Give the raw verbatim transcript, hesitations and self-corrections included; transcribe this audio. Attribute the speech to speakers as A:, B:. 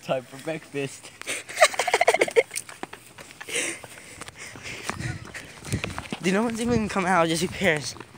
A: time for breakfast.
B: Dude, no one's even come out, just who cares?